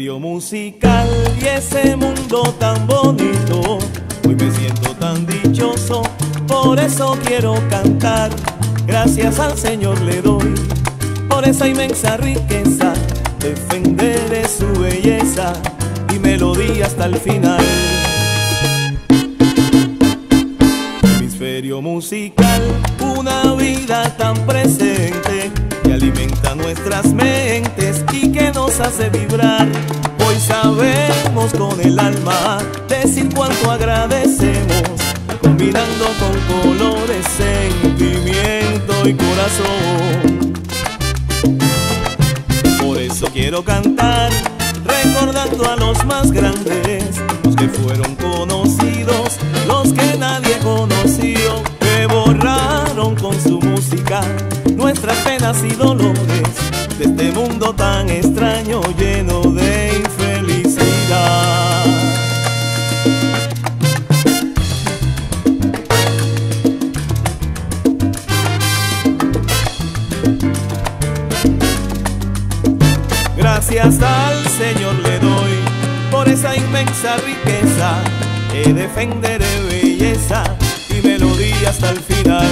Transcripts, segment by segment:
Hemisferio musical y ese mundo tan bonito, hoy me siento tan dichoso, por eso quiero cantar. Gracias al Señor le doy por esa inmensa riqueza, defenderé su belleza y melodía hasta el final. Hemisferio musical, una vida tan presente que alimenta nuestras mentes y que nos hace vibrar. Hoy sabemos con el alma decir cuánto agradecemos, combinando con colores, sentimiento y corazón. Por eso quiero cantar, recordando a los más grandes, los que fueron conocidos, los que nadie conoció, que borraron con su música nuestras penas y dolores de este mundo tan extraño, lleno de infelicidad. Gracias al Señor le doy por esa inmensa riqueza, que defenderé belleza y melodía hasta el final.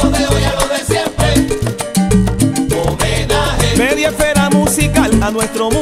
A nuestro